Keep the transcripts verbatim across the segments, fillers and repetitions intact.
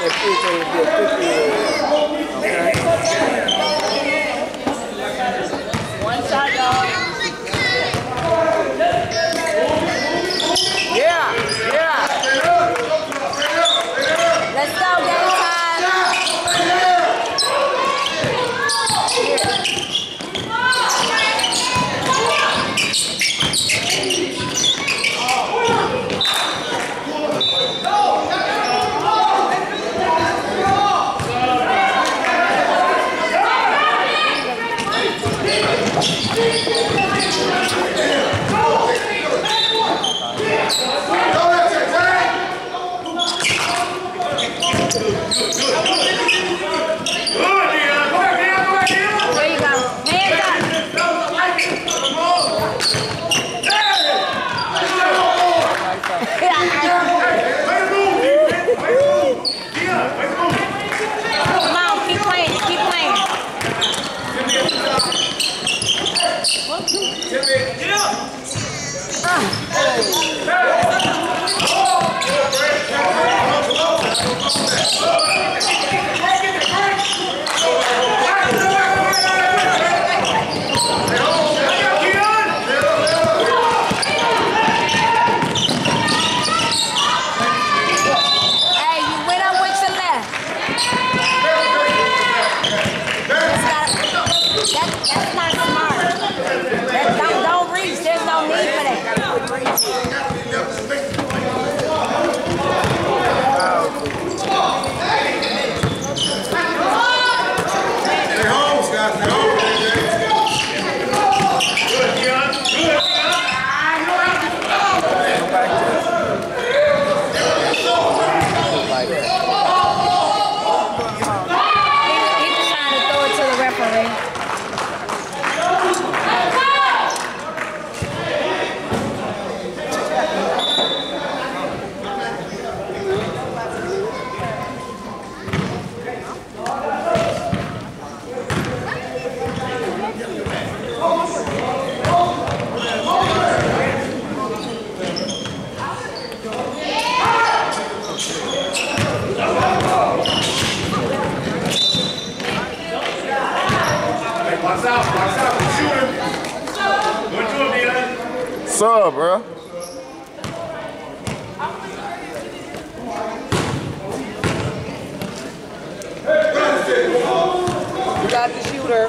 One shot, dog. Yeah, yeah. Let's go, game time. What's up, bro? You got the shooter.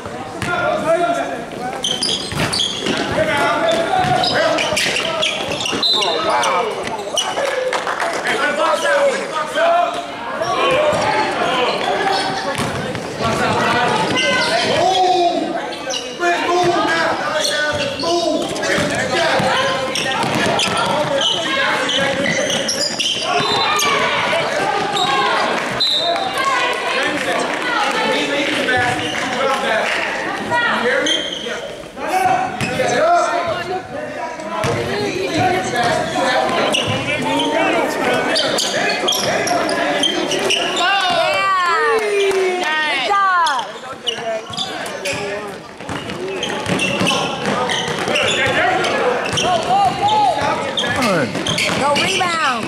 Oh, wow. Hey, let's box out. Let's box out. Box out, guys. Move. Let's move now. Let's move. Go rebound.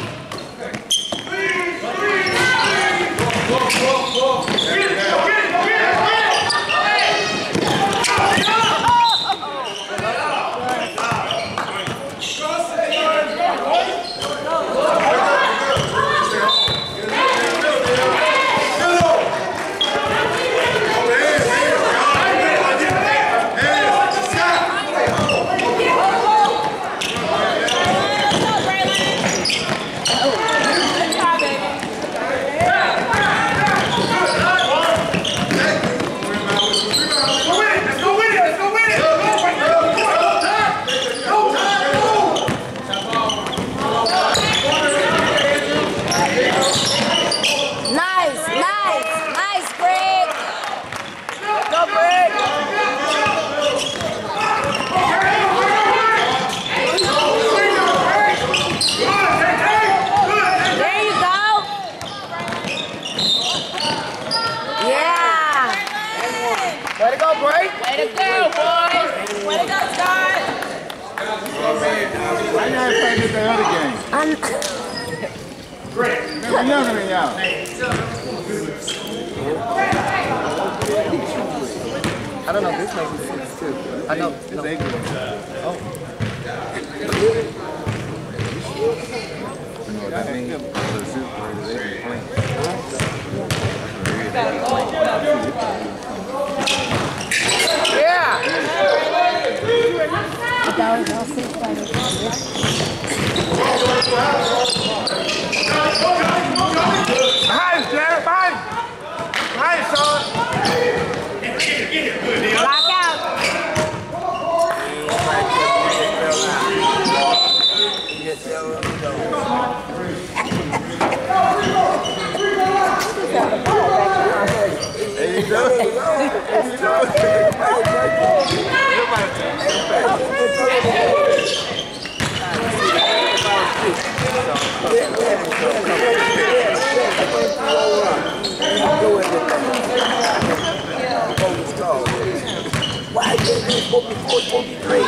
Way to go, Bray. Way to go, boys. Way to go, Scott. I never played this the other game. They're younger than y'all. I don't know, this might be six too. I know. It's no. eight. Oh. That means yeah! Behind, Jared, behind! Behind, son! Lock out. There you go. Why is it forty-four, forty-three?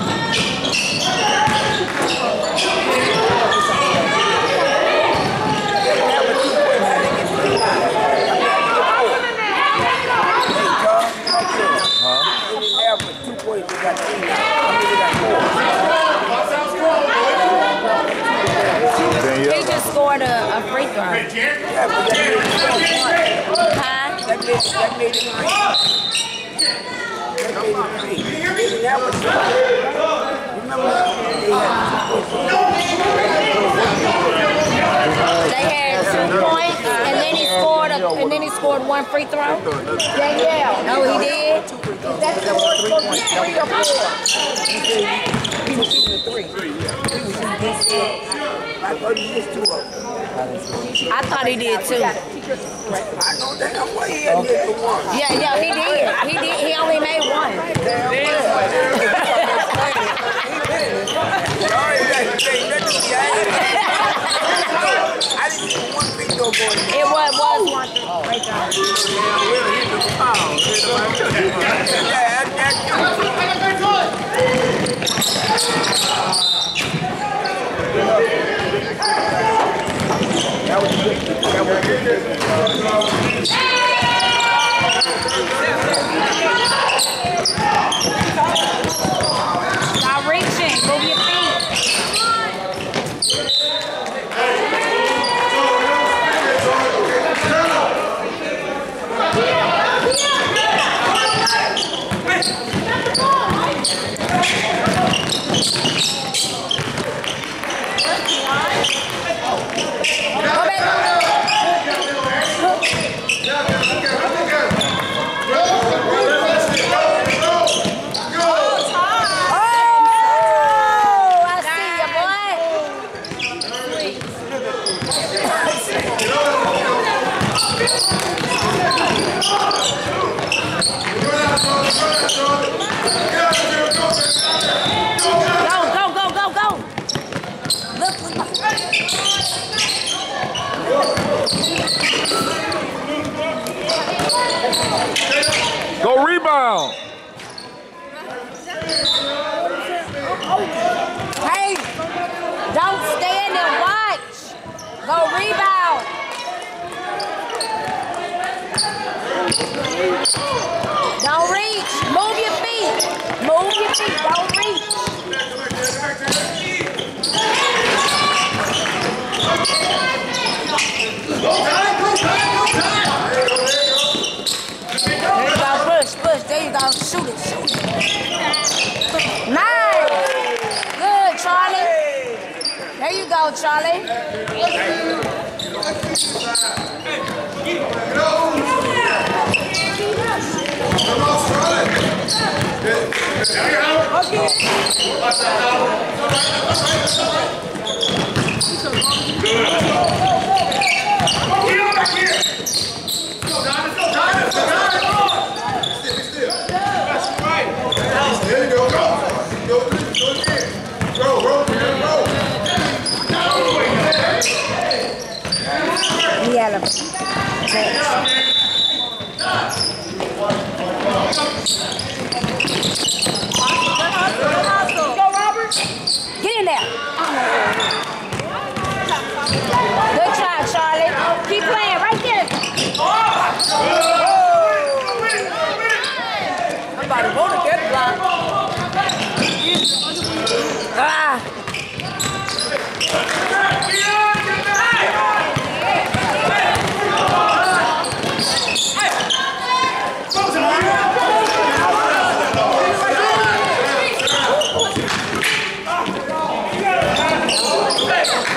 He just scored a, a free throw. Huh? That made, that made it three. That made it three. That was remember They had two points, and then he scored a, and then he scored one free throw. Danielle. Oh, he did. that's the one supposed to be three or four. He was shooting a three. He was shooting this two. I thought he missed two of them. I thought he did too. I know damn well he had hit the one. Yeah, yeah, he did. He did. He only made one. Damn well. He I didn't even one video going in. It was was one thing. Great job. Yeah, that's That was good. That was good. Stop reaching. Move your feet. Go rebound. Hey, don't stand and watch. Go rebound. Don't reach. Move your feet. Move your feet. Don't reach. Go time, go time, go time. There you go. Push, push. There you go. Shoot it, shoot it. Nice. Good, Charlie. There you go, Charlie. Come on, Charlie. Okay. Get on back here. Go, Diamond. Go, Diamond. Go, Diamond. Go. Still, still. That's right. There you go. Go. Go, go again. Go, roll, man, roll. Yeah. Go, Robert. Get in there. Good try. Ah! Hey!